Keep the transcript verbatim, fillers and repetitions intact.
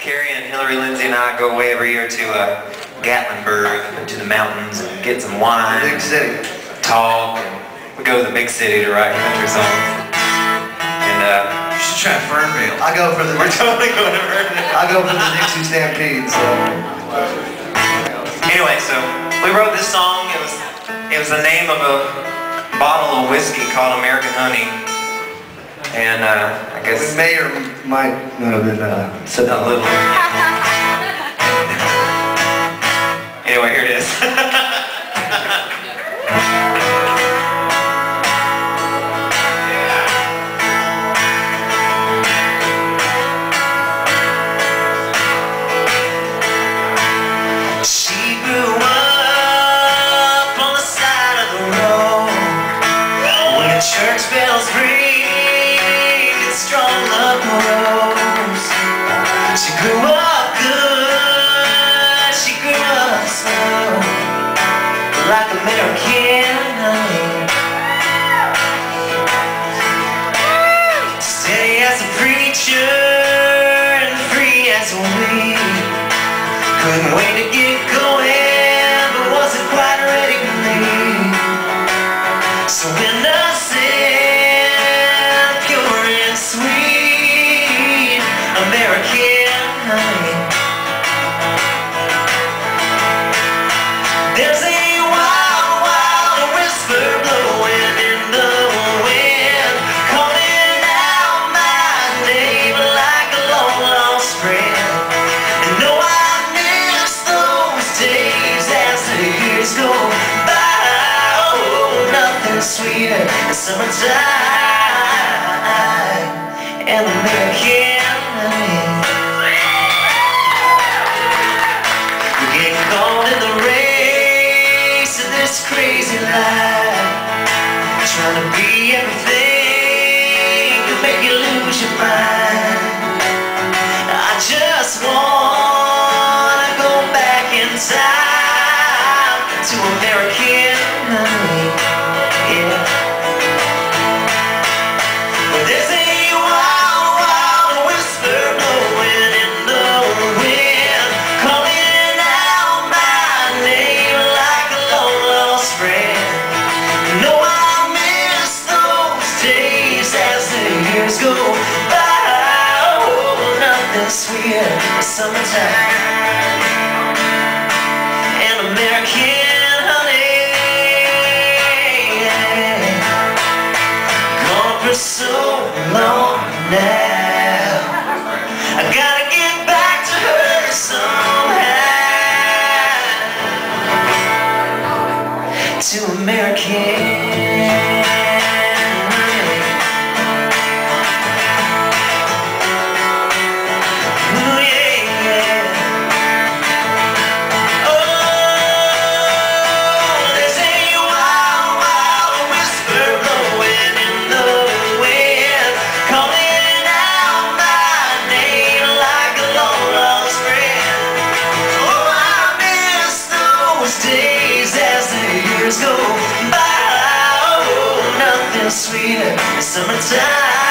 Cary and Hillary Lindsay and I go away every year to uh, Gatlinburg, to the mountains, and get some wine. Big city. Talk. And we go to the big city to write country songs. And uh, You should try Fernvale. I go for the we're totally going to Fernvale. I go for the Dixie Stampede. So. Anyway, so we wrote this song. It was it was the name of a bottle of whiskey called American Honey. And uh, I guess We may or might not have been uh, said a little. Anyway, here it is. She grew up on the side of the road when the church bells ring and strong love grows. She grew up good, she grew up slow, like American honey. Steady as a preacher and free as a weed. Couldn't wait to get going, but wasn't quite ready to leave. So innocent, pure and sweet, American honey. There's a wild, wild whisper blowing in the wind, calling out my name like a long lost friend. And no, I miss those days as the years go by. Oh, nothing sweeter than summertime and American honey. We get caught in the race of this crazy life, trying to be everything to make you lose your mind. I just wanna go back in time to American honey, yeah. But there's a wild, wild whisper blowing in the wind, calling out my name like a long lost friend. No, I miss those days as the years go by. Oh, nothing sweeter than summertime and American honey. Gone for so long now, I gotta get back to her somehow. To American. Days as the years go by, oh, nothing sweeter than summertime